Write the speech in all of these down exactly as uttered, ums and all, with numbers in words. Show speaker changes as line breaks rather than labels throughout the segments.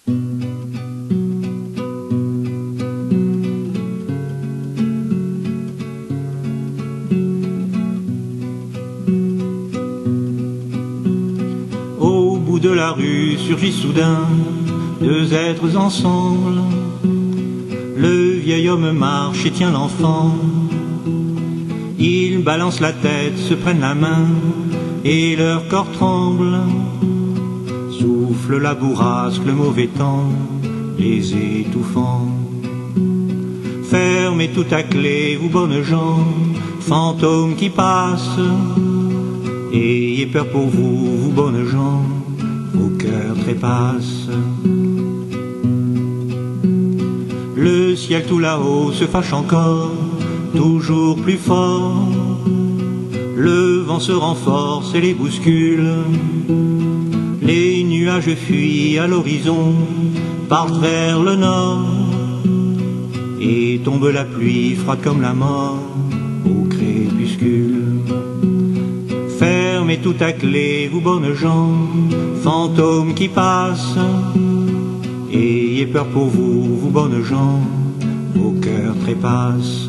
Au bout de la rue surgit soudain deux êtres ensemble. Le vieil homme marche et tient l'enfant. Ils balancent la tête, se prennent la main, et leur corps tremble. Souffle la bourrasque, le mauvais temps, les étouffant. Fermez tout à clé, vous bonnes gens, fantômes qui passent. Ayez peur pour vous, vous bonnes gens, vos cœurs trépassent. Le ciel tout là-haut se fâche encore, toujours plus fort. Le vent se renforce et les bouscule. Les nuages fuient à l'horizon, partent vers le nord. Et tombe la pluie froide comme la mort au crépuscule. Fermez tout à clé, vous bonnes gens, fantômes qui passent. Ayez peur pour vous, vous bonnes gens, vos cœurs trépassent.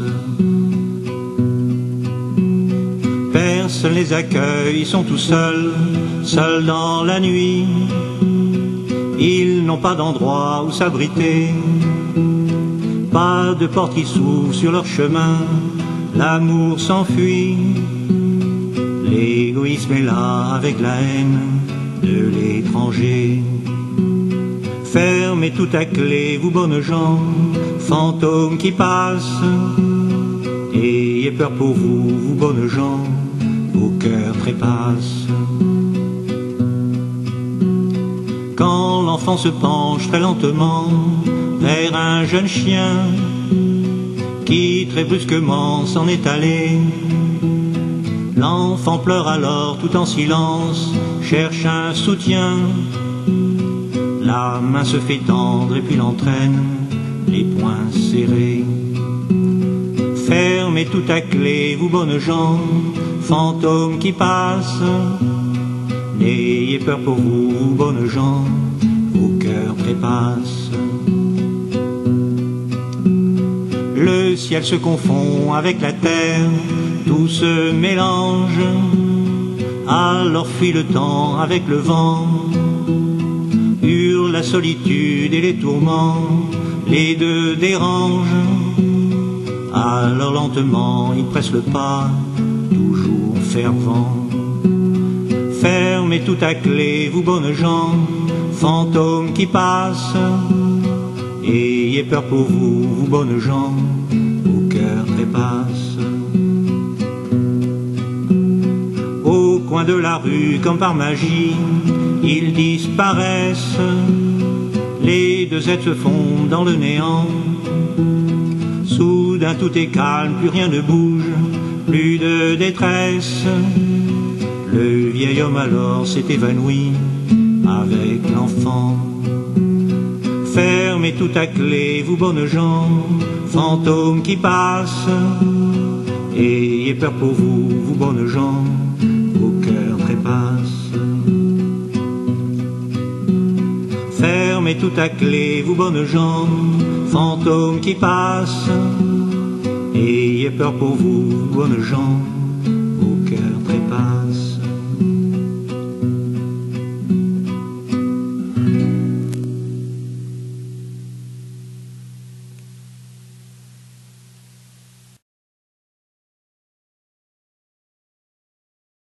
Personne les accueille, ils sont tout seuls, seuls dans la nuit. Ils n'ont pas d'endroit où s'abriter, pas de porte qui s'ouvre sur leur chemin. L'amour s'enfuit, l'égoïsme est là avec la haine de l'étranger. Fermez tout à clé, vous bonnes gens, fantômes qui passent. Ayez peur pour vous, vous bonnes gens, vos cœurs trépassent. Quand l'enfant se penche très lentement vers un jeune chien qui très brusquement s'en est allé, l'enfant pleure alors tout en silence, cherche un soutien. La main se fait tendre et puis l'entraîne, les poings serrés. Fermez tout à clé, vous bonnes gens, fantômes qui passent. N'ayez peur pour vous, vous bonnes gens, vos cœurs trépassent. Le ciel se confond avec la terre, tout se mélange. Alors fuit le temps avec le vent, hurle la solitude et les tourments, les deux dérangent. Alors lentement ils pressent le pas, toujours fervent. Fermez tout à clé, vous bonnes gens, fantômes qui passent. Ayez peur pour vous, vous bonnes gens, vos cœurs trépassent. Au coin de la rue, comme par magie, ils disparaissent. Les deux êtres se fondent dans le néant. Soudain tout est calme, plus rien ne bouge, plus de détresse. Le vieil homme alors s'est évanoui avec l'enfant. Fermez tout à clé, vous bonnes gens, fantômes qui passent. Ayez peur pour vous, vous bonnes gens, vos cœurs trépassent. Fermez tout à clé, vous bonnes gens, fantômes qui passent. Ayez peur pour vous, bonnes gens,